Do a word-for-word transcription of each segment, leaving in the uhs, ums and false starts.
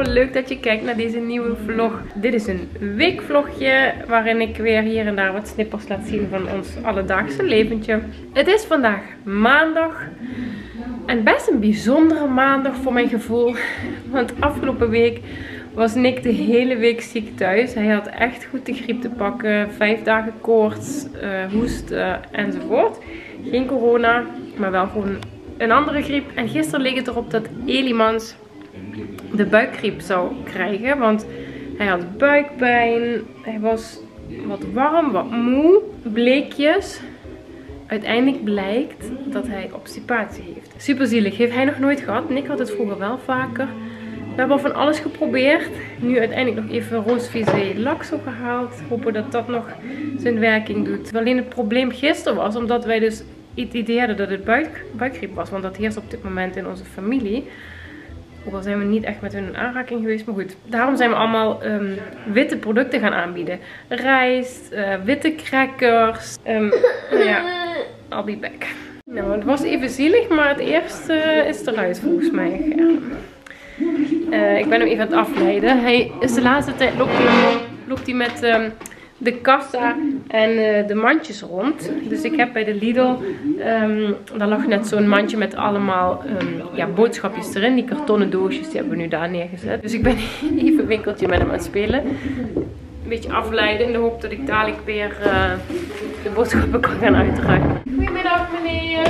leuk dat je kijkt naar deze nieuwe vlog. Dit is een weekvlogje waarin ik weer hier en daar wat snippers laat zien van ons alledaagse leventje. Het is vandaag maandag. En best een bijzondere maandag voor mijn gevoel. Want afgelopen week was Nick de hele week ziek thuis. Hij had echt goed de griep te pakken. Vijf dagen koorts, uh, hoest uh, enzovoort. Geen corona, maar wel gewoon een andere griep. En gisteren leek het erop dat Elimans de buikgriep zou krijgen. Want hij had buikpijn. Hij was wat warm, wat moe. Bleekjes. Uiteindelijk blijkt dat hij obstipatie heeft. Super zielig. Heeft hij nog nooit gehad. Nick had het vroeger wel vaker. We hebben al van alles geprobeerd. Nu uiteindelijk nog even roosvisé laxo gehaald. Hopen dat dat nog zijn werking doet. Alleen het probleem gisteren was, omdat wij dus het idee hadden dat het buik, buikgriep was. Want dat heerst op dit moment in onze familie. Ook al zijn we niet echt met hun in aanraking geweest. Maar goed, daarom zijn we allemaal um, witte producten gaan aanbieden. Rijst, uh, witte crackers. Um, nou ja, I'll be back. Nou, het was even zielig, maar het eerste is eruit volgens mij. Ja. Uh, ik ben hem even aan het afleiden. Hij is de laatste tijd loopt hij, loopt hij met um, de kassa en uh, de mandjes rond. Dus ik heb bij de Lidl, um, daar lag net zo'n mandje met allemaal um, ja, boodschapjes erin. Die kartonnen doosjes, die hebben we nu daar neergezet. Dus ik ben even een winkeltje met hem aan het spelen. Een beetje afleiden in de hoop dat ik dadelijk weer uh, de boodschappen kan gaan uitdragen. Goedemiddag meneer.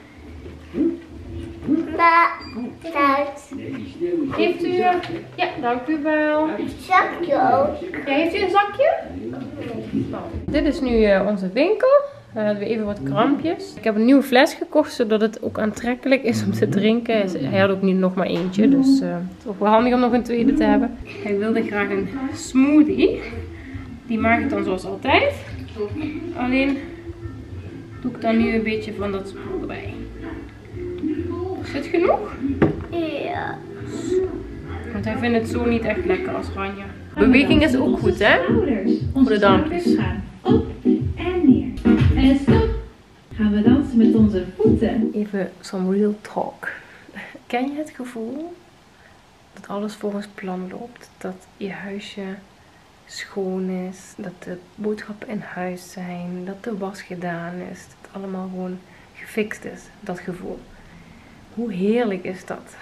Thuis. Heeft u, ja, dank u wel. Zakje ook. Ja, heeft u een zakje? Nou, dit is nu uh, onze winkel. Dan hebben we even wat krampjes. Ik heb een nieuwe fles gekocht, zodat het ook aantrekkelijk is om te drinken. Hij had ook nu nog maar eentje, dus uh, het is ook wel handig om nog een tweede te hebben. Hij wilde graag een smoothie. Die maak ik dan zoals altijd. Alleen doe ik dan nu een beetje van dat spoel erbij. Is het genoeg? Ja. Want hij vindt het zo niet echt lekker als Ranja. Beweging is ook goed, hè? Voor de dampjes. Op en neer. En stop. Gaan we dansen met onze voeten. Even some real talk. Ken je het gevoel dat alles volgens plan loopt? Dat je huisje schoon is. Dat de boodschappen in huis zijn. Dat de was gedaan is. Dat het allemaal gewoon gefixt is. Dat gevoel. Hoe heerlijk is dat?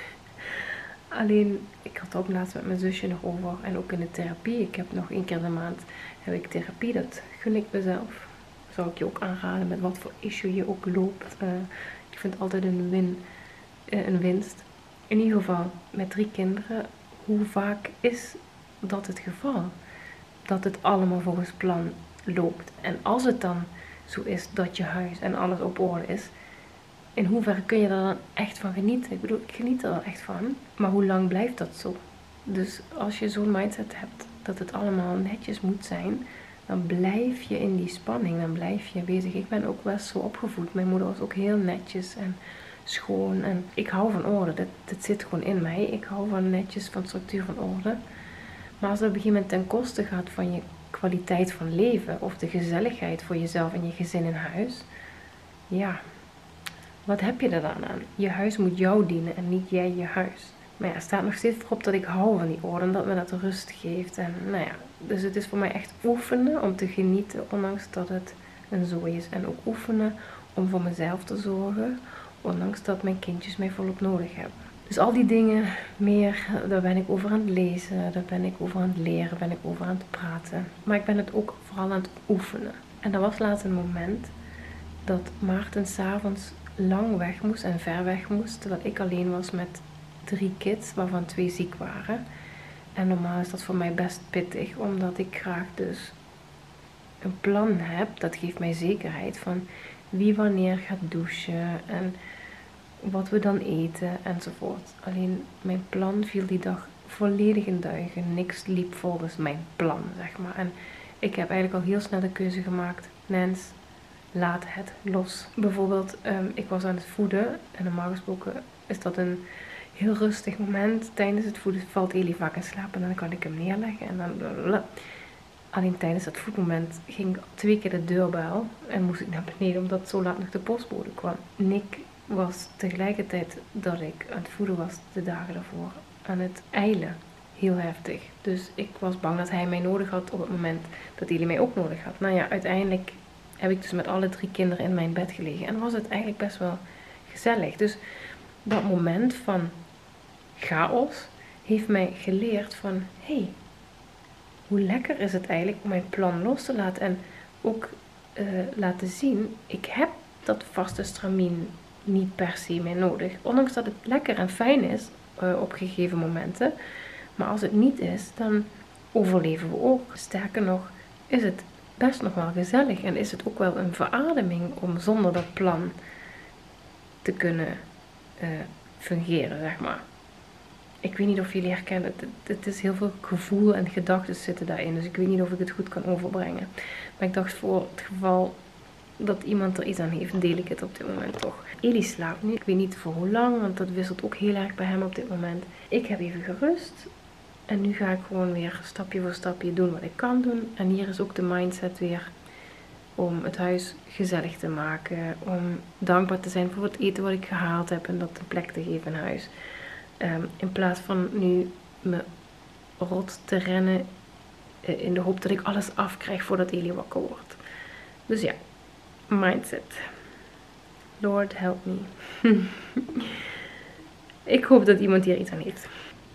Alleen, ik had ook laatst met mijn zusje nog over. En ook in de therapie. Ik heb nog één keer de maand heb ik therapie. Dat gun ik mezelf. Zou ik je ook aanraden met wat voor issue je ook loopt. Uh, ik vind altijd een win, uh, een winst. In ieder geval, met drie kinderen. Hoe vaak is dat het geval? Dat het allemaal volgens plan loopt. En als het dan zo is dat je huis en alles op orde is. In hoeverre kun je daar dan echt van genieten? Ik bedoel, ik geniet er wel echt van. Maar hoe lang blijft dat zo? Dus als je zo'n mindset hebt dat het allemaal netjes moet zijn, dan blijf je in die spanning. Dan blijf je bezig. Ik ben ook best zo opgevoed. Mijn moeder was ook heel netjes en schoon. En ik hou van orde. Dat, dat zit gewoon in mij. Ik hou van netjes, van structuur, van orde. Maar als dat op een gegeven moment ten koste gaat van je kwaliteit van leven. Of de gezelligheid voor jezelf en je gezin in huis. Ja, wat heb je er dan aan? Je huis moet jou dienen en niet jij je huis. Maar ja, er staat nog steeds voorop dat ik hou van die orde en dat me dat rust geeft. En nou ja, dus het is voor mij echt oefenen om te genieten, ondanks dat het een zooi is. En ook oefenen om voor mezelf te zorgen, ondanks dat mijn kindjes mij volop nodig hebben. Dus al die dingen meer, daar ben ik over aan het lezen, daar ben ik over aan het leren, ben ik over aan het praten. Maar ik ben het ook vooral aan het oefenen. En er was laatst een moment dat Maarten 's avonds lang weg moest en ver weg moest, terwijl ik alleen was met drie kids, waarvan twee ziek waren. En normaal is dat voor mij best pittig, omdat ik graag dus een plan heb. Dat geeft mij zekerheid van wie wanneer gaat douchen en wat we dan eten enzovoort. Alleen mijn plan viel die dag volledig in duigen. Niks liep volgens mijn plan, zeg maar. En ik heb eigenlijk al heel snel de keuze gemaakt. Nens, laat het los. Bijvoorbeeld, um, ik was aan het voeden. En normaal gesproken is dat een heel rustig moment. Tijdens het voeden valt Eli vaak in slaap. En dan kan ik hem neerleggen. En dan blablabla. Alleen tijdens dat voedmoment ging twee keer de deurbel. En moest ik naar beneden omdat zo laat nog de postbode kwam. Nick was tegelijkertijd dat ik aan het voeden was de dagen daarvoor aan het ijlen. Heel heftig. Dus ik was bang dat hij mij nodig had op het moment dat Eli mij ook nodig had. Nou ja, uiteindelijk heb ik dus met alle drie kinderen in mijn bed gelegen. En was het eigenlijk best wel gezellig. Dus dat moment van chaos heeft mij geleerd van... hé, hey, hoe lekker is het eigenlijk om mijn plan los te laten. En ook uh, laten zien, ik heb dat vaste stramien niet per se meer nodig. Ondanks dat het lekker en fijn is uh, op gegeven momenten. Maar als het niet is, dan overleven we ook. Sterker nog, is het best nog wel gezellig. En is het ook wel een verademing om zonder dat plan te kunnen uh, fungeren, zeg maar. Ik weet niet of jullie herkennen, het, het is heel veel gevoel en gedachten zitten daarin. Dus ik weet niet of ik het goed kan overbrengen. Maar ik dacht voor het geval dat iemand er iets aan heeft, deel ik het op dit moment toch. Eli slaapt nu. Ik weet niet voor hoe lang, want dat wisselt ook heel erg bij hem op dit moment. Ik heb even gerust. En nu ga ik gewoon weer stapje voor stapje doen wat ik kan doen. En hier is ook de mindset weer om het huis gezellig te maken. Om dankbaar te zijn voor het eten wat ik gehaald heb en dat een plek te geven in huis. Um, in plaats van nu me rot te rennen uh, in de hoop dat ik alles afkrijg voordat Eli wakker wordt. Dus ja, mindset. Lord help me. Ik hoop dat iemand hier iets aan heeft.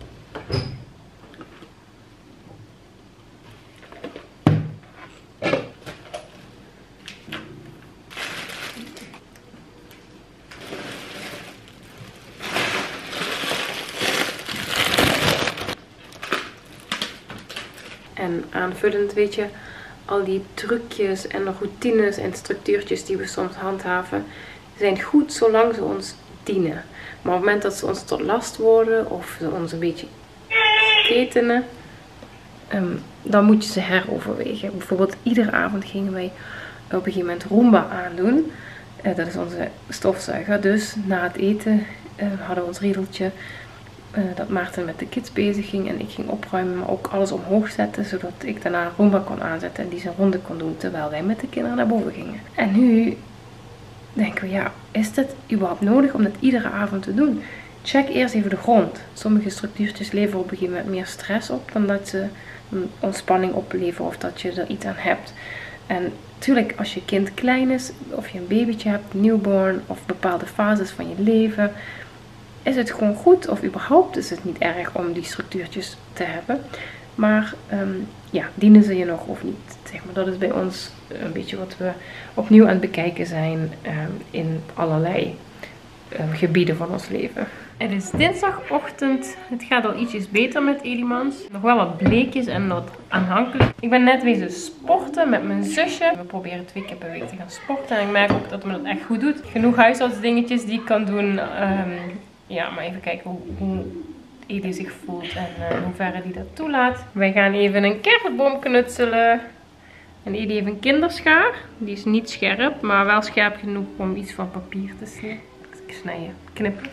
En aanvullend, weet je, al die trucjes en routines en structuurtjes die we soms handhaven, zijn goed zolang ze ons dienen. Maar op het moment dat ze ons tot last worden of ze ons een beetje ketenen, um, dan moet je ze heroverwegen. Bijvoorbeeld iedere avond gingen wij op een gegeven moment Roomba aandoen. Uh, dat is onze stofzuiger. Dus na het eten uh, hadden we ons riedeltje. Uh, dat Maarten met de kids bezig ging en ik ging opruimen, maar ook alles omhoog zetten, zodat ik daarna een Roomba kon aanzetten en die zijn ronde kon doen, terwijl wij met de kinderen naar boven gingen. En nu denken we, ja, is dit überhaupt nodig om dat iedere avond te doen? Check eerst even de grond. Sommige structuurtjes leveren op een gegeven moment meer stress op dan dat ze een ontspanning opleveren of dat je er iets aan hebt. En natuurlijk, als je kind klein is, of je een babytje hebt, newborn, of bepaalde fases van je leven, is het gewoon goed, of überhaupt is het niet erg om die structuurtjes te hebben. Maar um, ja, dienen ze je nog of niet? Zeg maar, dat is bij ons een beetje wat we opnieuw aan het bekijken zijn um, in allerlei um, gebieden van ons leven. Het is dinsdagochtend. Het gaat al ietsjes beter met Elimans. Nog wel wat bleekjes en wat aanhankelijk. Ik ben net wezen sporten met mijn zusje. We proberen twee keer per week te gaan sporten. En ik merk ook dat me dat echt goed doet. Genoeg huishoudendingetjes die ik kan doen. Um, ja, maar even kijken hoe, hoe Eli zich voelt en uh, in hoeverre die dat toelaat. Wij gaan even een kerstboom knutselen. En Eli heeft een kinderschaar. Die is niet scherp, maar wel scherp genoeg om iets van papier te snijden. Snijden, knippen.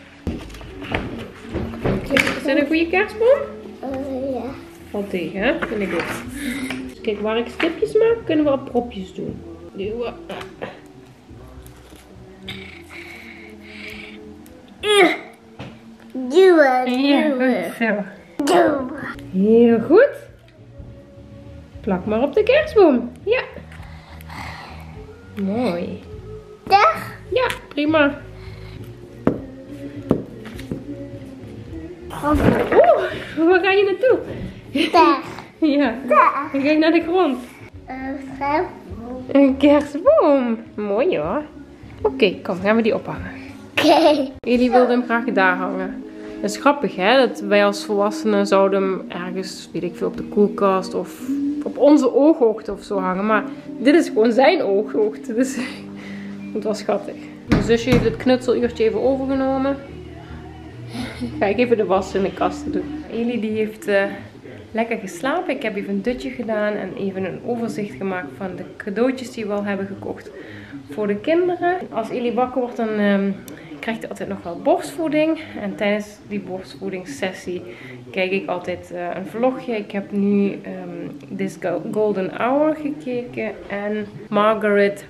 Is dit een goede kerstboom? Uh, ja. Valt tegen, hè? Vind ik ook. Dus kijk, waar ik stipjes maak, kunnen we al propjes doen. Duwen. Duwen. Ja, goed zo. Duwen. Heel goed. Plak maar op de kerstboom. Ja. Mooi. Dag. Ja, prima. Oeh, waar ga je naartoe? Dag. Ja, Dag. dan ga je naar de grond. Een scherp. Een kerstboom. Mooi hoor. Oké, okay, kom, gaan we die ophangen. Oké. Okay. Eli wilde hem graag daar hangen. Dat is grappig hè, dat wij als volwassenen zouden hem ergens, weet ik veel, op de koelkast of op onze ooghoogte of zo hangen. Maar dit is gewoon zijn ooghoogte, dus het was schattig. Mijn zusje heeft het knutseluurtje even overgenomen. Ga ik even de was in de kast doen. Eli die heeft uh, lekker geslapen. Ik heb even een dutje gedaan en even een overzicht gemaakt van de cadeautjes die we al hebben gekocht voor de kinderen. Als Eli wakker wordt, dan um, krijgt hij altijd nog wel borstvoeding. En tijdens die borstvoedingssessie kijk ik altijd uh, een vlogje. Ik heb nu um, This Golden Hour gekeken en Margaret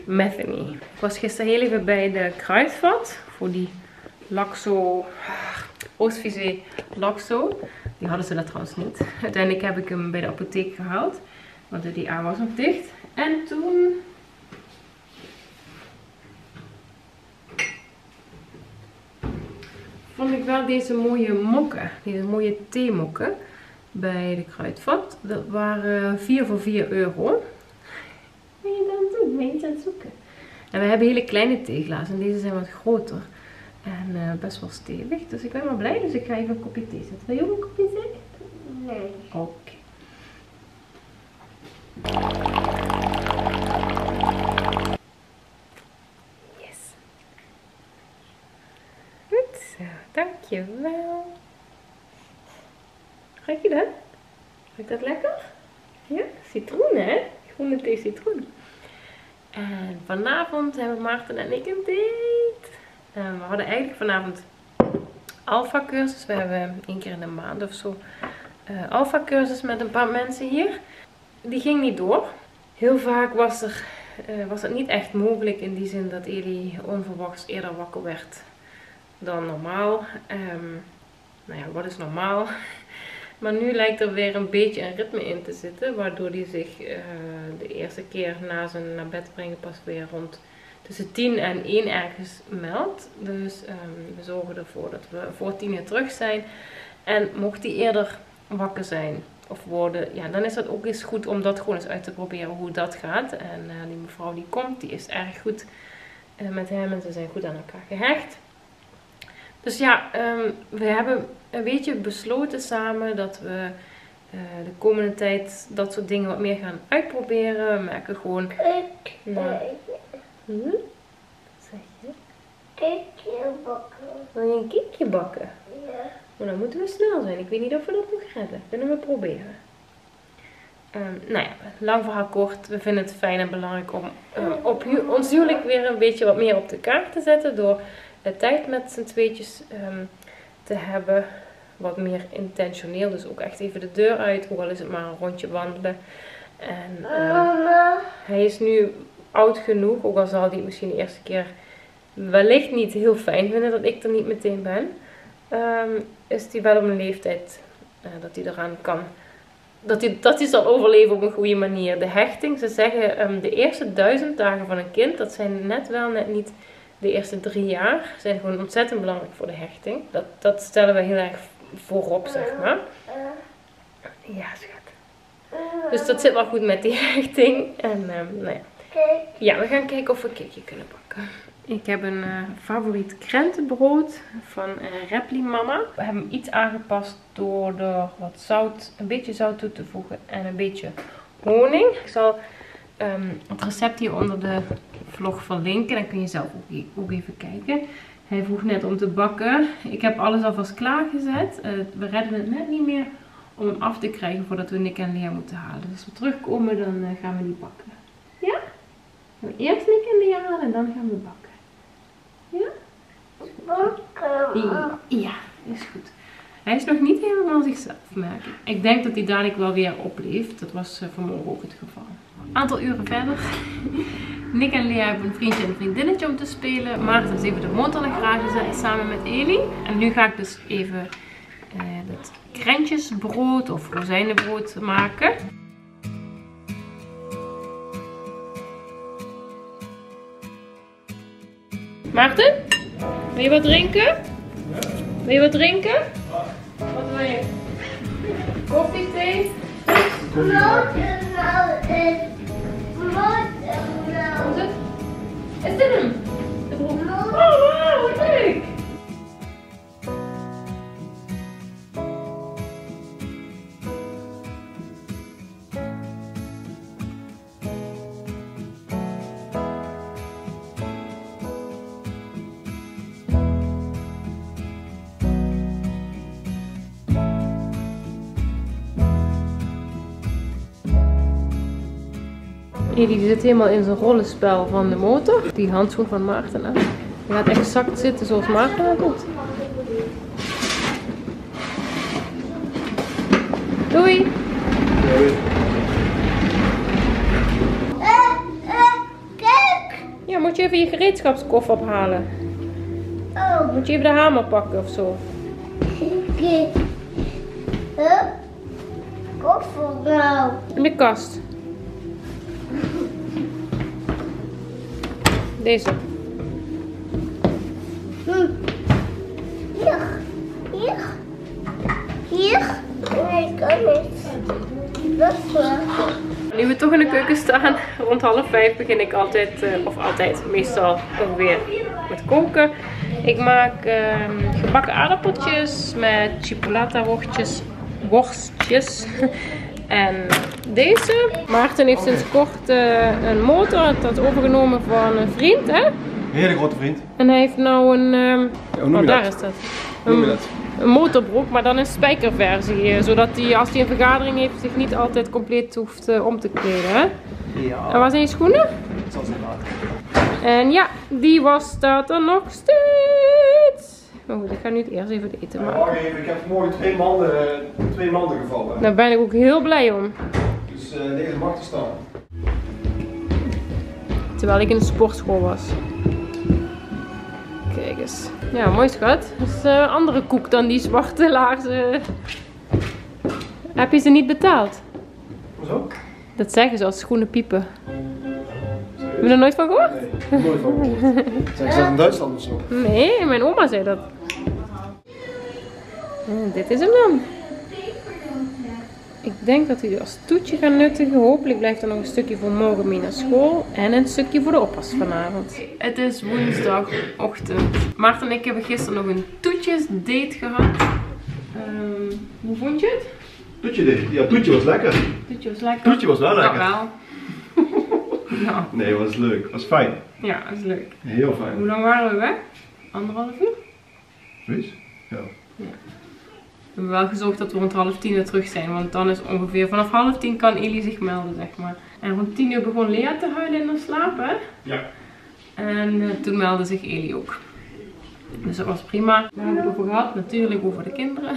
Metheny. Ik was gisteren heel even bij de Kruidvat voor die Laxo Oostfriese Lakso. Die hadden ze dat trouwens niet. Uiteindelijk heb ik hem bij de apotheek gehaald. Want de D A was nog dicht. En toen... vond ik wel deze mooie mokken. Deze mooie theemokken. Bij de Kruidvat. Dat waren vier voor vier euro. Wat ben je aan het doen? Ben je iets aan het zoeken? En we hebben hele kleine theeglazen. En deze zijn wat groter. En uh, best wel stevig. Dus ik ben wel blij. Dus ik ga even een kopje thee zetten. Wil je ook een kopje thee? Nee. Oké. Okay. Yes. Goed zo. Dankjewel. Ruik je dat? Ruikt dat lekker? Ja? Citroen, hè? Groene thee citroen. En vanavond hebben Maarten en ik een date. En we hadden eigenlijk vanavond alfa cursus. We hebben één keer in de maand of zo uh, alfa cursus met een paar mensen hier. Die ging niet door. Heel vaak was, er, uh, was het niet echt mogelijk in die zin dat Eli onverwachts eerder wakker werd dan normaal. Um, nou ja, wat is normaal? Maar nu lijkt er weer een beetje een ritme in te zitten. Waardoor hij zich uh, de eerste keer na zijn naar bed brengen pas weer rond tussen tien en één ergens meldt. Dus um, we zorgen ervoor dat we voor tien uur terug zijn. En mocht hij eerder wakker zijn of worden, ja, dan is het ook eens goed om dat gewoon eens uit te proberen hoe dat gaat. En uh, die mevrouw die komt, die is erg goed uh, met hem en ze zijn goed aan elkaar gehecht. Dus ja, um, we hebben een beetje besloten samen dat we uh, de komende tijd dat soort dingen wat meer gaan uitproberen. We merken gewoon... Kijk. Nou, hm? Wat zeg je? Cakeje bakken. Wil je een cakeje bakken? Ja. Maar dan moeten we snel zijn. Ik weet niet of we dat nog redden. Kunnen we proberen. Um, nou ja, lang verhaal kort. We vinden het fijn en belangrijk om um, op hu ons huwelijk weer een beetje wat meer op de kaart te zetten. Door de tijd met z'n tweetjes um, te hebben. Wat meer intentioneel. Dus ook echt even de deur uit. Ook al is het maar een rondje wandelen. En um, hij is nu oud genoeg. Ook al zal hij het misschien de eerste keer wellicht niet heel fijn vinden dat ik er niet meteen ben. Um, is hij wel op een leeftijd uh, dat hij eraan kan. Dat hij, dat hij zal overleven op een goede manier. De hechting, ze zeggen um, de eerste duizend dagen van een kind. Dat zijn net wel net niet de eerste drie jaar. Zijn gewoon ontzettend belangrijk voor de hechting. Dat, dat stellen we heel erg voorop, zeg maar. Ja, schat. Dus dat zit wel goed met die hechting. En um, nou ja. Ja, we gaan kijken of we een cakeje kunnen bakken. Ik heb een uh, favoriet krentenbrood van uh, Repli Mama. We hebben hem iets aangepast door er wat zout, een beetje zout toe te voegen en een beetje honing. Ik zal um, het recept hier onder de vlog verlinken. Dan kun je zelf ook, ook even kijken. Hij vroeg net om te bakken. Ik heb alles alvast klaargezet. Uh, we redden het net niet meer om hem af te krijgen voordat we Nick en Lea moeten halen. Dus als we terugkomen, dan uh, gaan we die bakken. Ja? We eerst Nick en Lea halen en dan gaan we bakken. Ja? Bakken. Ja, is goed. Hij is nog niet helemaal zichzelf, merk ik. Ik denk dat hij dadelijk wel weer opleeft. Dat was uh, vanmorgen ook het geval. Een aantal uren verder. Nick en Lea hebben een vriendje en een vriendinnetje om te spelen. Maarten is even de motor in de garage zetten samen met Eli. En nu ga ik dus even uh, het krentjesbrood of rozijnenbrood maken. Maarten, wil je wat drinken? Wil je wat drinken? Wat wil je? Koffie, thee? Brood en melk. Brood en melk. Is het? Is dit hem? De broek. Oh, wauw, wat leuk! Die zit helemaal in zijn rollenspel van de motor. Die handschoen van Maarten aan. Die gaat exact zitten zoals Maarten dat doet. Doei! Uh, uh, kijk. Ja, moet je even je gereedschapskoffer ophalen. Oh. Moet je even de hamer pakken of zo. Huh? Wat voor nou? In de kast. Deze. Hm. Hier. Hier. Hier. Nee, ik kan niet. Dat is waar. Nu we toch in de keuken staan, rond half vijf begin ik altijd, uh, of altijd, meestal ongeveer met koken. Ik maak uh, gebakken aardappeltjes met chipolata worstjes, worstjes. En deze. Maarten heeft sinds kort uh, een motor, het had overgenomen van een vriend, hè? Een hele grote vriend. En hij heeft nou een, um, Ja, hoe noem oh, je daar dat? is dat. Hoe noem je Een- dat? Een motorbroek, maar dan een spijkerversie. eh, Zodat hij, als hij een vergadering heeft, zich niet altijd compleet hoeft uh, om te kleden. Hè? Ja, En waar zijn je schoenen? dat zal ze laten. En ja, die was staat er nog steeds. Maar goed, ik ga nu het eerst even het eten maken. Wacht even, ik heb vanmorgen twee manden, twee manden gevallen. Daar ben ik ook heel blij om. Dus uh, deze mag te staan. Terwijl ik in de sportschool was. Kijk eens. Ja, mooi schat. Dat is een andere koek dan die zwarte laarzen. Heb je ze niet betaald? Hoezo? Dat zeggen ze als schoenen piepen. Heb je er nooit van gehoord? Nee, nooit van gehoord. Zeg ze dat in Duitsland of zo? Nee, mijn oma zei dat. En dit is hem dan. Ik denk dat we die als toetje gaan nuttigen. Hopelijk blijft er nog een stukje voor morgen mee naar school. En een stukje voor de oppas vanavond. Het is woensdagochtend. Maarten en ik hebben gisteren nog een toetjesdate gehad. Um, hoe vond je het? Toetje dit. Ja, toetje was lekker. Toetje was lekker. Toetje was wel lekker. Ja, wel. Ja. Nee, was leuk. Was fijn. Ja, dat is leuk. Heel Hoe fijn. lang waren we weg? Anderhalf uur? Zoiets? Ja. We hebben wel gezorgd dat we rond half tien weer terug zijn. Want dan is ongeveer vanaf half tien kan Eli zich melden, zeg maar. En rond tien uur begon Lea te huilen in haar slaap, hè? Ja. En uh, toen meldde zich Eli ook. Dus dat was prima. Waar hebben we het over gehad? Natuurlijk over de kinderen.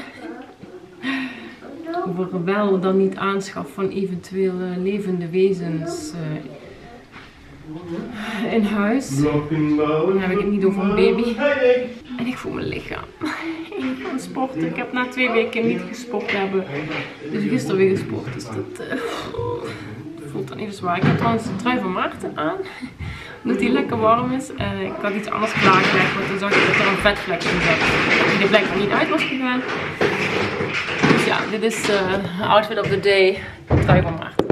Over wel dan niet aanschaf van eventuele levende wezens uh, in huis. Dan heb ik het niet over een baby. En ik voel mijn lichaam. Ik ga sporten. Ik heb na twee weken niet gesport hebben. Dus gisteren weer gesport. Dus dat uh, voelt dan even zwaar. Ik heb trouwens de trui van Maarten aan. Omdat die lekker warm is. En ik had iets anders klaargelegd. Want toen zag ik dat er een vetvlek in zat. Die er blijkbaar niet uit was gegaan. Dus ja, dit is de uh, outfit of the day. De trui van Maarten.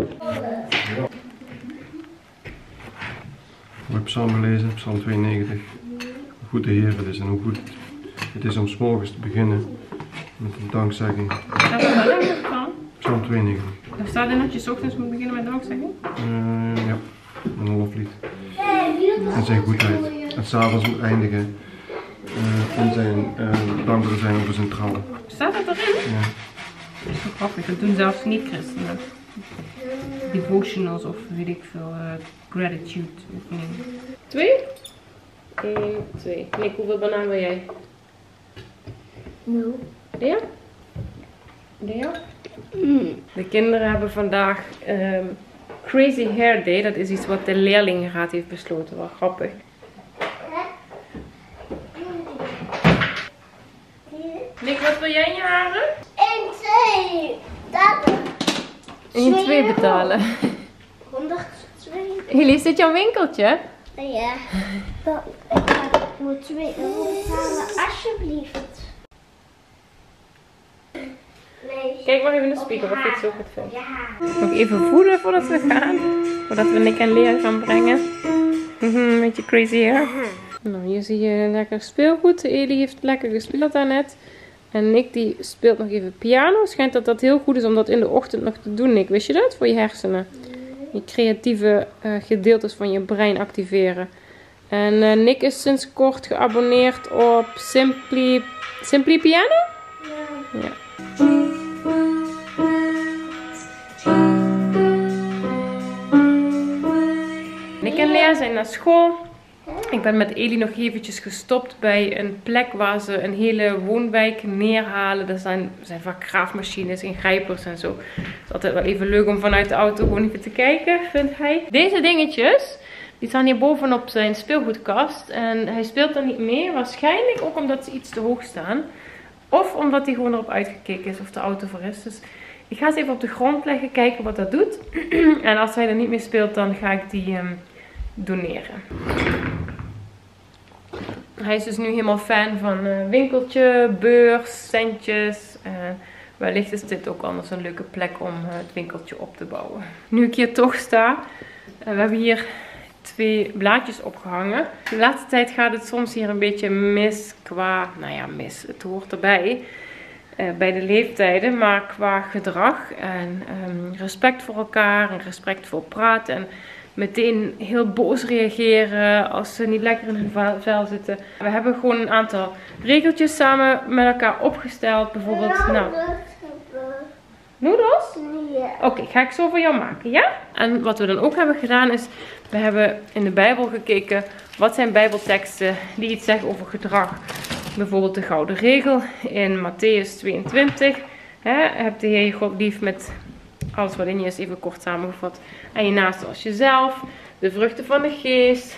Mooi psalm lezen, psalm tweeënnegentig. Hoe goed de Heer het is en hoe goed het is om 's morgens te beginnen met een dankzegging. Staat er wel in van? Psalm tweeënnegentig. Er staat in dat je 's ochtends moet beginnen met dankzegging. Uh, ja, een loflied. En zijn goedheid. En s'avonds moet eindigen uh, in zijn uh, dankbaar zijn over zijn trouw. Staat dat erin? Ja. Dat is zo grappig, dat doen zelfs niet-christenen. Devotionals of weet ik veel, uh, gratitude oefeningen. Twee? Eén, twee. Nick, hoeveel bananen wil jij? Nul. Lea? Lea? De kinderen hebben vandaag um, Crazy Hair Day. Dat is iets wat de leerlingenraad heeft besloten. Wel grappig. Nick, wat wil jij in je haren? En twee. Dat. En je twee betalen. honderdtwee. Jullie, is dit jouw winkeltje? Ja. Dan, ik ga voor twee euro betalen, alsjeblieft. Nee. Kijk maar even in de spiegel of je het zo goed vindt. Ja. Nog even voelen voordat we gaan. Voordat we Nick en Lea gaan brengen. Mhm, met je crazy hair. Nou, hier zie je lekker speelgoed. Eli heeft lekker gespeeld daarnet. En Nick die speelt nog even piano. Schijnt dat dat heel goed is om dat in de ochtend nog te doen, Nick. Wist je dat? Voor je hersenen. Je creatieve uh, gedeeltes van je brein activeren. En uh, Nick is sinds kort geabonneerd op Simply, Simply Piano? Ja. Ja. Nick en Lea zijn naar school. Ik ben met Eli nog eventjes gestopt bij een plek waar ze een hele woonwijk neerhalen. Er zijn, er zijn vaak graafmachines en grijpers en zo. Het is altijd wel even leuk om vanuit de auto gewoon even te kijken, vindt hij. Deze dingetjes, die staan hier bovenop zijn speelgoedkast. En hij speelt er niet mee, waarschijnlijk ook omdat ze iets te hoog staan. Of omdat hij gewoon erop uitgekeken is of de auto voor is. Dus ik ga ze even op de grond leggen, kijken wat dat doet. En als hij er niet meer speelt, dan ga ik die um, doneren. Hij is dus nu helemaal fan van uh, winkeltje, beurs, centjes. Uh, wellicht is dit ook anders een leuke plek om uh, het winkeltje op te bouwen. Nu ik hier toch sta, uh, we hebben hier twee blaadjes opgehangen. De laatste tijd gaat het soms hier een beetje mis qua, nou ja mis, het hoort erbij. Uh, bij de leeftijden, maar qua gedrag en um, respect voor elkaar en respect voor praten en meteen heel boos reageren als ze niet lekker in hun vel zitten. We hebben gewoon een aantal regeltjes samen met elkaar opgesteld. Bijvoorbeeld, nou... Noedels? Ja. Oké, okay, ga ik zo voor jou maken, ja? En wat we dan ook hebben gedaan is, we hebben in de Bijbel gekeken, wat zijn Bijbelteksten die iets zeggen over gedrag. Bijvoorbeeld de gouden regel in Matthäus tweeëntwintig. Hè, heb de Heer je God lief met alles wat in je is, even kort samengevat. En je naaste als jezelf. De vruchten van de geest.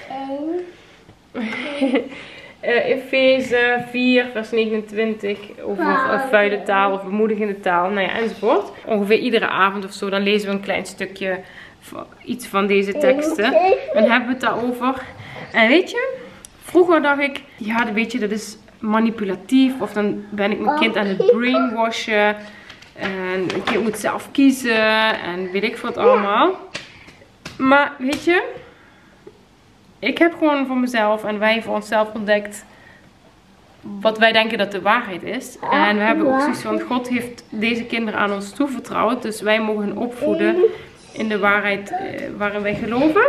uh, Efeze vier vers negenentwintig. Over uh, vuile taal of bemoedigende taal. Nou ja, enzovoort. Ongeveer iedere avond of zo. Dan lezen we een klein stukje. Iets van deze teksten. En hebben we het daarover. En weet je. Vroeger dacht ik. Ja, weet je, dat is manipulatief. Of dan ben ik mijn kind aan het brainwashen. En een kind moet zelf kiezen. En weet ik wat allemaal. Maar weet je. Ik heb gewoon voor mezelf en wij voor onszelf ontdekt. Wat wij denken dat de waarheid is. En we hebben ook zoiets van. God heeft deze kinderen aan ons toevertrouwd. Dus wij mogen hen opvoeden. In de waarheid eh, waarin wij geloven.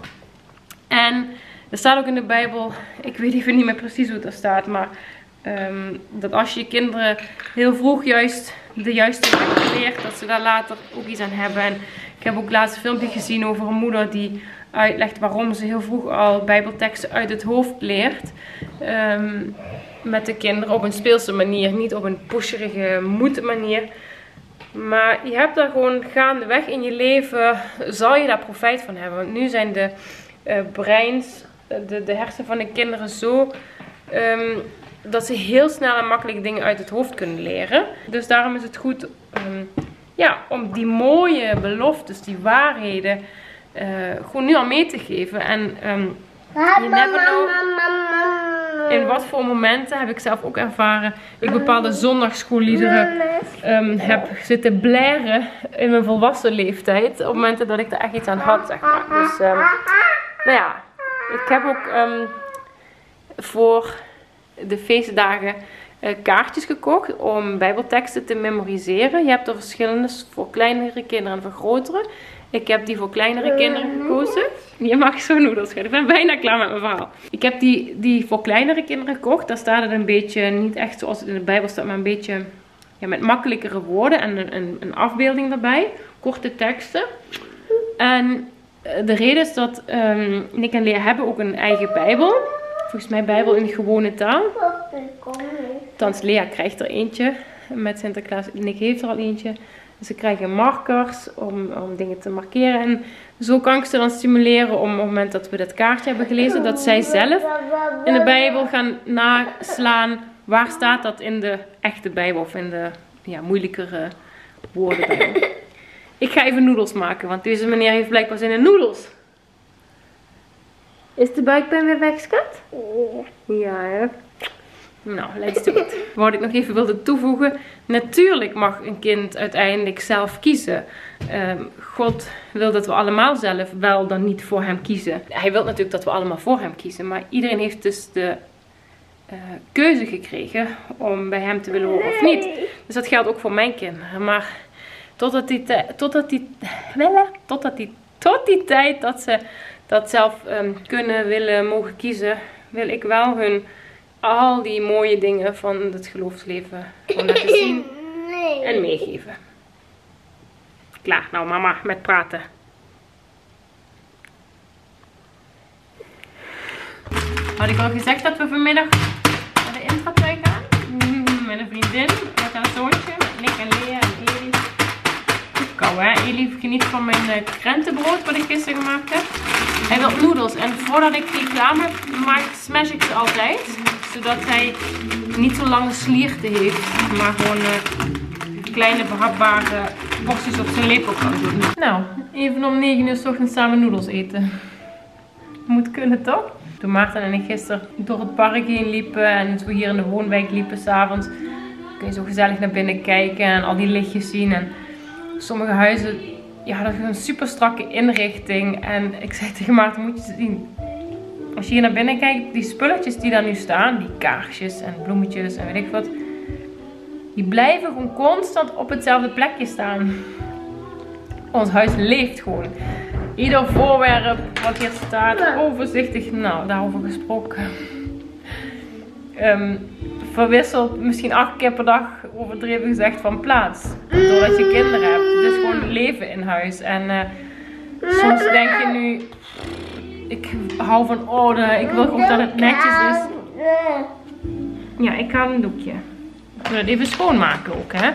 En er staat ook in de Bijbel. Ik weet even niet meer precies hoe het er staat. Maar. Um, dat als je je kinderen heel vroeg juist de juiste weg leert, dat ze daar later ook iets aan hebben. En ik heb ook laatst een filmpje gezien over een moeder die uitlegt waarom ze heel vroeg al Bijbelteksten uit het hoofd leert. Um, met de kinderen op een speelse manier, niet op een pusherige moeten manier. Maar je hebt daar gewoon gaandeweg in je leven, zal je daar profijt van hebben. Want nu zijn de uh, breins, de, de hersenen van de kinderen zo... Um, dat ze heel snel en makkelijk dingen uit het hoofd kunnen leren. Dus daarom is het goed um, ja, om die mooie beloftes, die waarheden, uh, gewoon nu al mee te geven. En um, you never know in wat voor momenten, heb ik zelf ook ervaren, ik bepaalde zondagschoolliederen um, heb zitten blaren in mijn volwassen leeftijd. Op momenten dat ik er echt iets aan had, zeg maar. Dus um, nou ja, ik heb ook um, voor... de feestdagen uh, kaartjes gekocht om bijbelteksten te memoriseren. Je hebt er verschillende voor kleinere kinderen en voor grotere. Ik heb die voor kleinere kinderen gekozen. Je mag zo noedels schudden. Ik ben bijna klaar met mijn verhaal. Ik heb die, die voor kleinere kinderen gekocht. Daar staat het een beetje, niet echt zoals het in de Bijbel staat, maar een beetje ja, met makkelijkere woorden en een, een, een afbeelding daarbij. Korte teksten. En de reden is dat um, Nick en Lea hebben ook een eigen Bijbel. Volgens mij Bijbel in de gewone taal. Thans Lea krijgt er eentje met Sinterklaas. Nick heeft er al eentje. Dus ze krijgen markers om, om dingen te markeren. En zo kan ik ze dan stimuleren om op het moment dat we dat kaartje hebben gelezen. Dat zij zelf in de Bijbel gaan naslaan. Waar staat dat in de echte Bijbel of in de ja, moeilijkere woorden Bijbel. Ik ga even noedels maken. Want deze meneer heeft blijkbaar zin in noedels. Is de buikpijn weer weg, schat? Ja, hè? Nou, let's do it. Wat ik nog even wilde toevoegen. Natuurlijk mag een kind uiteindelijk zelf kiezen. Um, God wil dat we allemaal zelf wel dan niet voor hem kiezen. Hij wil natuurlijk dat we allemaal voor hem kiezen. Maar iedereen heeft dus de uh, keuze gekregen om bij hem te willen horen of niet. Dus dat geldt ook voor mijn kinderen. Maar totdat die, totdat die, totdat die, tot die tijd dat ze... dat zelf um, kunnen, willen, mogen kiezen, wil ik wel hun al die mooie dingen van het geloofsleven gewoon laten zien en meegeven. Klaar, nou mama, met praten. Had ik al gezegd dat we vanmiddag naar de intratuin gaan? Mm, met een vriendin, met haar zoontje, met Nick en Lea en Eli. Kou hè, Eli geniet van mijn uh, krentenbrood wat ik gisteren gemaakt heb. Hij wil noedels en voordat ik die klaar heb, maak, smash ik ze altijd. zodat hij niet zo lange slierten heeft, maar gewoon uh, kleine behapbare porties op zijn lepel kan doen. Nou, even om negen uur 's ochtends samen noedels eten. Moet kunnen toch? Toen Maarten en ik gisteren door het park heen liepen en zo hier in de woonwijk liepen s'avonds, kun je zo gezellig naar binnen kijken en al die lichtjes zien. En sommige huizen, ja, dat is een super strakke inrichting. En ik zei tegen Maarten, moet je zien. Als je hier naar binnen kijkt, die spulletjes die daar nu staan, die kaarsjes en bloemetjes en weet ik wat, die blijven gewoon constant op hetzelfde plekje staan. Ons huis leeft gewoon. Ieder voorwerp wat hier staat, overzichtig, nou, daarover gesproken. Um, verwisselt misschien acht keer per dag, overdreven gezegd, van plaats. Doordat je kinderen hebt. Het is gewoon leven in huis. En uh, soms denk je nu, ik hou van orde, ik wil gewoon dat het netjes is. Ja, ik haal een doekje. Ik wil het even schoonmaken ook, hè.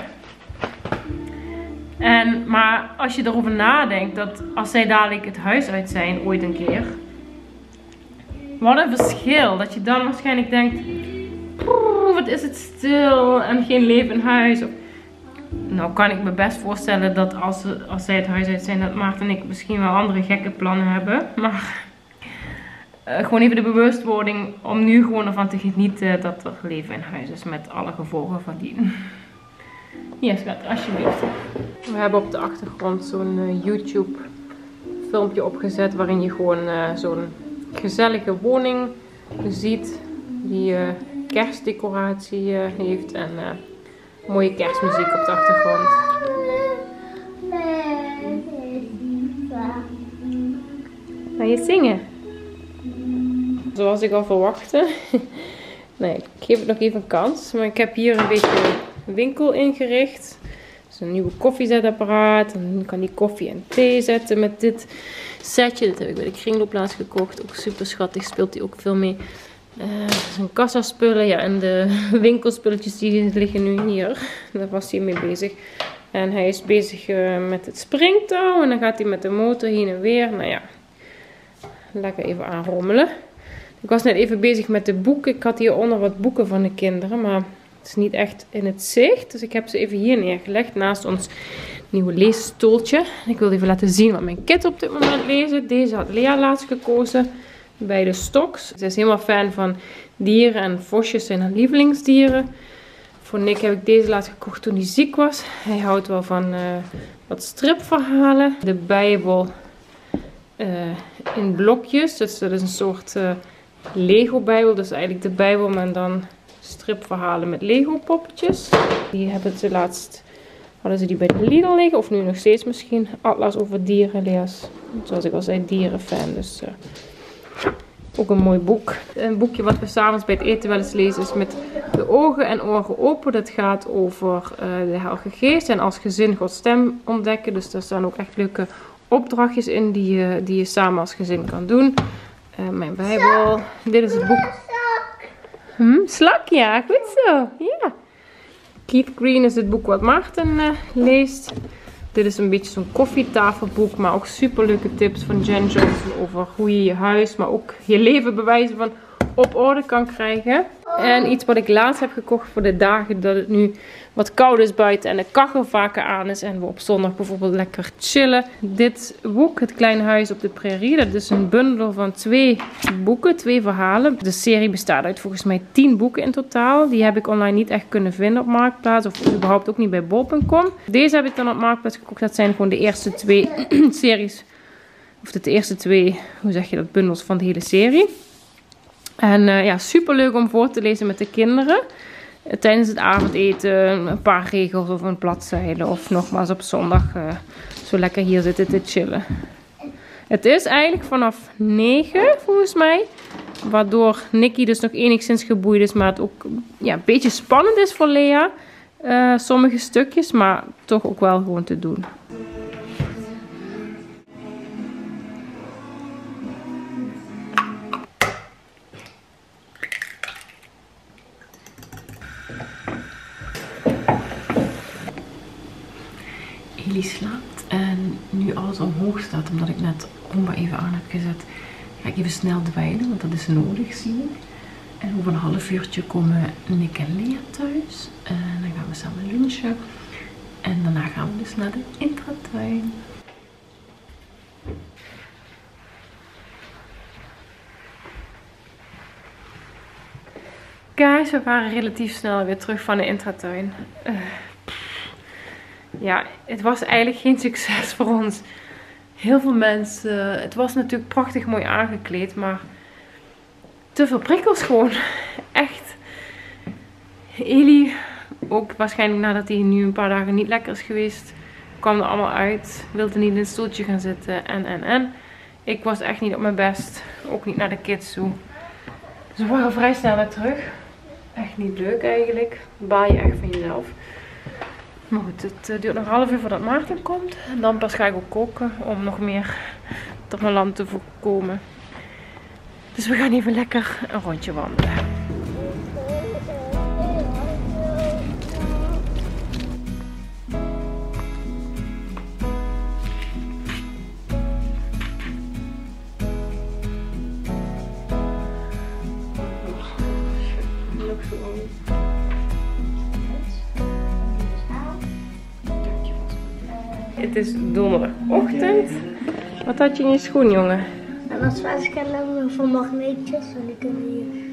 En, maar als je erover nadenkt, dat als zij dadelijk het huis uit zijn, ooit een keer. Wat een verschil. Dat je dan waarschijnlijk denkt, wat is het stil en geen leven in huis. Of, nou kan ik me best voorstellen dat als, als zij het huis uit zijn, dat Maarten en ik misschien wel andere gekke plannen hebben. Maar uh, gewoon even de bewustwording om nu gewoon ervan te genieten dat er leven in huis is met alle gevolgen van dien. Hier, schat, alsjeblieft. We hebben op de achtergrond zo'n uh, YouTube filmpje opgezet waarin je gewoon uh, zo'n gezellige woning ziet die uh, kerstdecoratie uh, heeft en uh, mooie kerstmuziek op de achtergrond. Ga je zingen? Zoals ik al verwachtte. Nee, ik geef het nog even een kans, maar ik heb hier een beetje winkel ingericht. Dus een nieuwe koffiezetapparaat. En dan kan die koffie en thee zetten met dit setje. Dat heb ik bij de kringloopplaats gekocht. Ook super schattig, speelt hij ook veel mee. Uh, zijn kassaspullen, ja, en de winkelspulletjes die liggen nu hier. Daar was hij mee bezig. En hij is bezig uh, met het springtouw. En dan gaat hij met de motor heen en weer. Nou ja, lekker even aanrommelen. Ik was net even bezig met de boeken. Ik had hieronder wat boeken van de kinderen, maar het is niet echt in het zicht. Dus ik heb ze even hier neergelegd naast ons nieuwe leesstoeltje. Ik wil even laten zien wat mijn kind op dit moment leest. Deze had Lea laatst gekozen bij de Stoks. Ze is helemaal fan van dieren en vosjes zijn haar lievelingsdieren. Voor Nick heb ik deze laatst gekocht toen hij ziek was. Hij houdt wel van uh, wat stripverhalen. De Bijbel uh, in blokjes. Dus dat is een soort uh, Lego Bijbel. Dus eigenlijk de Bijbel, maar dan stripverhalen met Lego poppetjes. Die hebben ze laatst, hadden ze die bij de Lidl liggen. Of nu nog steeds misschien. Atlas over dieren. Leas, zoals ik al zei, dierenfan. Dus uh, ook een mooi boek. Een boekje wat we s'avonds bij het eten wel eens lezen is Met de ogen en oren open. Dat gaat over uh, de Heilige Geest en als gezin Gods stem ontdekken. Dus daar staan ook echt leuke opdrachtjes in die je, die je samen als gezin kan doen. Uh, mijn Bijbel. Dit is het boek. Hm, slak, ja, goed zo. Ja. Keith Green is het boek wat Maarten uh, leest. Dit is een beetje zo'n koffietafelboek, maar ook super leuke tips van Jen Johnson over hoe je je huis, maar ook je leven bewijzen van op orde kan krijgen. En iets wat ik laatst heb gekocht voor de dagen dat het nu wat koud is buiten en de kachel vaker aan is en we op zondag bijvoorbeeld lekker chillen. Dit boek, Het Kleine Huis op de Prairie, dat is een bundel van twee boeken, twee verhalen. De serie bestaat uit volgens mij tien boeken in totaal. Die heb ik online niet echt kunnen vinden op Marktplaats of überhaupt ook niet bij bol punt com. Deze heb ik dan op Marktplaats gekocht. Dat zijn gewoon de eerste twee series, of de eerste twee, hoe zeg je dat, bundels van de hele serie. En uh, ja, super leuk om voor te lezen met de kinderen. Uh, tijdens het avondeten een paar regels of een bladzijde. Of nogmaals op zondag uh, zo lekker hier zitten te chillen. Het is eigenlijk vanaf negen volgens mij. Waardoor Nicky dus nog enigszins geboeid is. Maar het ook ja, een beetje spannend is voor Lea. Uh, sommige stukjes, maar toch ook wel gewoon te doen. Ellie slaapt en nu alles omhoog staat omdat ik net Roomba even aan heb gezet, ga ik even snel dweilen, want dat is nodig, zie ik. En over een half uurtje komen Nick en Lea thuis. En dan gaan we samen lunchen. En daarna gaan we dus naar de intratuin. Guys, we waren relatief snel weer terug van de intratuin. Uh, ja, het was eigenlijk geen succes voor ons. Heel veel mensen. Het was natuurlijk prachtig mooi aangekleed, maar te veel prikkels gewoon. Echt. Eli, ook waarschijnlijk nadat hij nu een paar dagen niet lekker is geweest, kwam er allemaal uit. Wilde niet in een stoeltje gaan zitten en en en. Ik was echt niet op mijn best. Ook niet naar de kids toe. Dus we waren vrij snel weer terug. Echt niet leuk eigenlijk. Baal je echt van jezelf. Maar goed, het uh, duurt nog een half uur voordat Maarten komt. En dan pas ga ik ook koken om nog meer tot mijn land te voorkomen. Dus we gaan even lekker een rondje wandelen. Het is donderdagochtend. Wat had je in je schoen, jongen? En dat is waarschijnlijk van magneetjes. En die kunnen hier.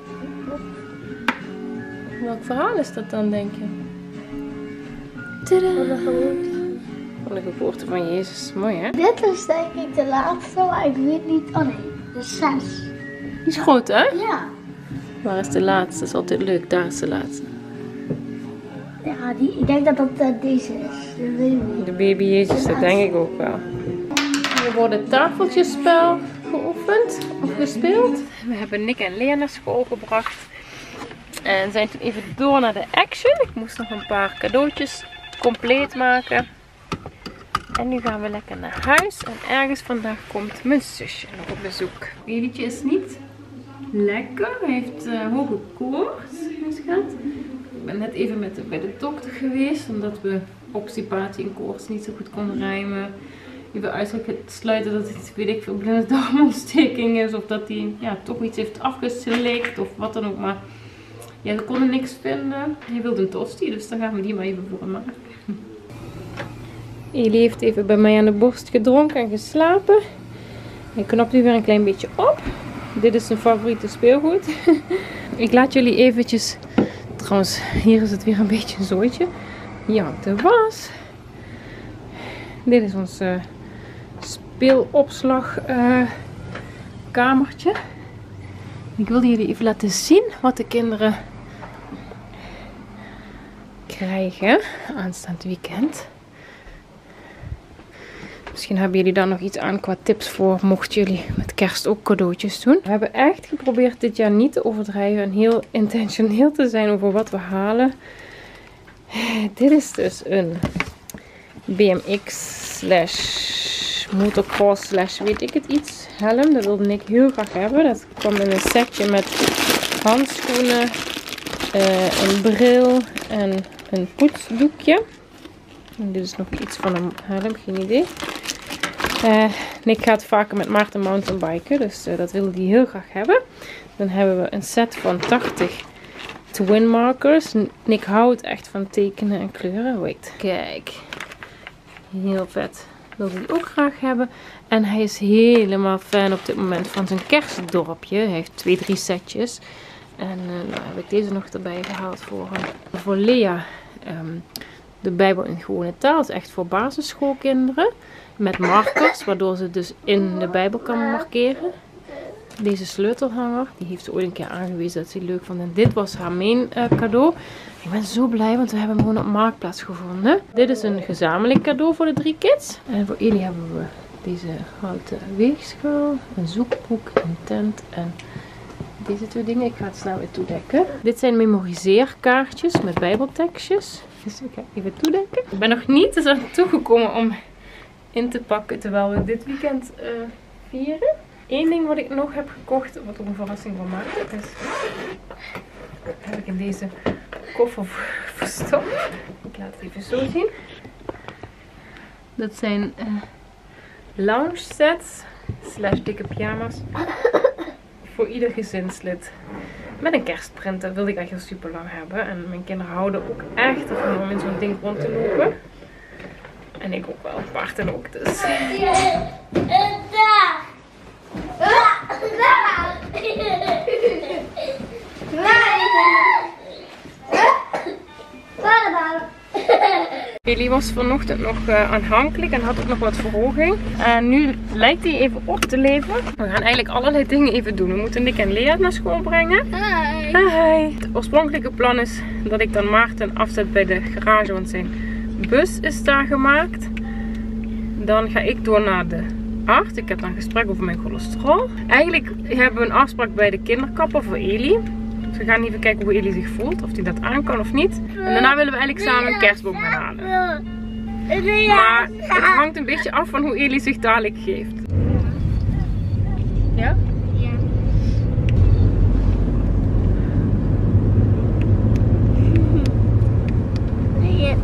Welk verhaal is dat dan, denk je? Tadaa! Van de geboorte. Van de geboorte van Jezus. Mooi, hè? Dit is denk ik de laatste, maar ik weet niet. Oh nee, de zes. Die is groot, hè? Ja. Waar is de laatste? Dat is altijd leuk. Daar is de laatste. Ja, die, ik denk dat dat uh, deze is. De baby. De baby Jezus, dat denk ik ook wel. Hier wordt het tafeltjesspel geoefend of gespeeld. We hebben Nick en Lea naar school gebracht. En zijn toen even door naar de Action. Ik moest nog een paar cadeautjes compleet maken. En nu gaan we lekker naar huis. En ergens vandaag komt mijn zusje nog op bezoek. Babytje is niet lekker. Hij heeft uh, hoge koorts, mijn schat. Ik ben net even met de, bij de dokter geweest. Omdat we obstipatie en koorts niet zo goed konden rijmen. Even uitsluiten dat het, weet ik veel, blinde darmontsteking is. Of dat hij ja, toch iets heeft afgeslikt of wat dan ook. Maar ja, we konden niks vinden. Hij wilde een tosti, dus dan gaan we die maar even voor hem maken. Eli heeft even bij mij aan de borst gedronken en geslapen. Hij knapt nu weer een klein beetje op. Dit is zijn favoriete speelgoed. Ik laat jullie eventjes... Trouwens, hier is het weer een beetje een zooitje. Hier hangt de was. Dit is ons uh, speelopslagkamertje. Uh, Ik wilde jullie even laten zien wat de kinderen krijgen aanstaand weekend. Misschien hebben jullie daar nog iets aan qua tips voor, mochten jullie met kerst ook cadeautjes doen. We hebben echt geprobeerd dit jaar niet te overdrijven en heel intentioneel te zijn over wat we halen. Dit is dus een B M X slash motocross slash weet ik het iets helm. Dat wilde ik heel graag hebben. Dat kwam in een setje met handschoenen, uh, een bril en een poetsdoekje. En dit is nog iets van een helm, geen idee. Uh, Nick gaat vaker met Maarten mountainbiken, dus uh, dat wilde hij heel graag hebben. Dan hebben we een set van tachtig twin markers. Nick houdt echt van tekenen en kleuren. Wait, kijk. Heel vet. Dat wil hij ook graag hebben. En hij is helemaal fan op dit moment van zijn kerstdorpje. Hij heeft twee, drie setjes. En uh, nou heb ik deze nog erbij gehaald voor hem. Voor Lea. Um, de Bijbel in gewone taal. Dat is echt voor basisschoolkinderen. Met markers, waardoor ze dus in de Bijbel kan markeren. Deze sleutelhanger, die heeft ze ooit een keer aangewezen dat ze die leuk vond. En dit was haar main uh, cadeau. Ik ben zo blij, want we hebben hem gewoon op Marktplaats gevonden. Dit is een gezamenlijk cadeau voor de drie kids. En voor Eli hebben we deze houten weegschaal, een zoekboek, een tent en deze twee dingen. Ik ga het snel weer toedekken. Dit zijn memoriseerkaartjes met bijbeltekstjes. Dus ik ga even toedekken. Ik ben nog niet eens aan toegekomen om in te pakken terwijl we dit weekend uh, vieren. Eén ding wat ik nog heb gekocht, wat ook een verrassing van maakt, is, heb ik in deze koffer verstopt. Ik laat het even zo zien. Dat zijn uh, lounge sets slash dikke pyjama's voor ieder gezinslid. met een kerstprint. Dat wilde ik echt al super lang hebben. En mijn kinderen houden ook echt ervan om in zo'n ding rond te lopen. En ik ook wel. Maarten ook dus. Eli was vanochtend nog uh, aanhankelijk en had ook nog wat verhoging. En nu lijkt hij even op te leven. We gaan eigenlijk allerlei dingen even doen. We moeten Nick en Lea naar school brengen. Hi. Hi. Het oorspronkelijke plan is dat ik dan Maarten afzet bij de garage, want zijn bus is daar gemaakt. Dan ga ik door naar de arts. Ik heb dan een gesprek over mijn cholesterol. Eigenlijk hebben we een afspraak bij de kinderkapper voor Eli. Dus we gaan even kijken hoe Eli zich voelt. Of hij dat aan kan of niet. En daarna willen we eigenlijk samen een kerstboom gaan halen. Maar het hangt een beetje af van hoe Eli zich dadelijk geeft. Ja? Ja. Nee,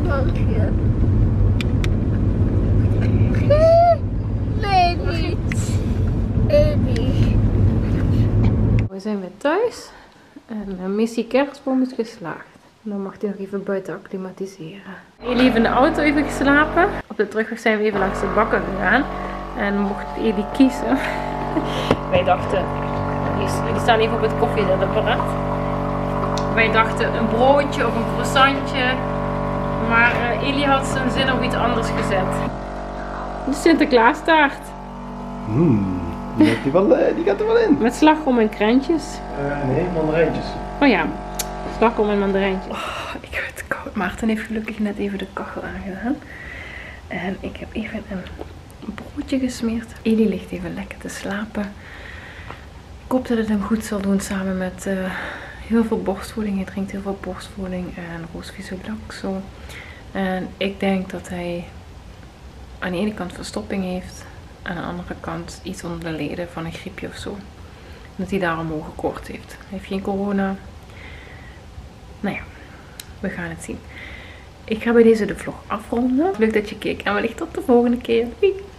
nee, niet. Nee, niet. We zijn weer thuis. En de missie kerstboom is geslaagd. Dan mag hij nog even buiten acclimatiseren. Eli heeft in de auto even geslapen. Op de terugweg zijn we even langs de bakker gegaan. En mocht Eli kiezen. Wij dachten, die staan even op het koffiezetapparaat. Wij dachten een broodje of een croissantje. Maar uh, Eli had zijn zin op iets anders gezet. De Sinterklaastaart. Hmm, die, gaat die, wel, die gaat er wel in. Met slagroom en krentjes. Uh, nee, mandarijntjes. Oh ja, slagroom en mandarijntjes. Oh, ik heb het koud. Maarten heeft gelukkig net even de kachel aangedaan. En ik heb even een broodje gesmeerd. Eli ligt even lekker te slapen. Ik hoop dat het hem goed zal doen samen met uh, heel veel borstvoeding. Hij drinkt heel veel borstvoeding en Roosvizolaxo. En ik denk dat hij aan de ene kant verstopping heeft. Aan de andere kant iets onder de leden van een griepje of zo. Dat hij daarom hoge koorts heeft. Hij heeft geen corona. Nou ja, we gaan het zien. Ik ga bij deze de vlog afronden. Leuk dat je keek en wellicht tot de volgende keer. Doei!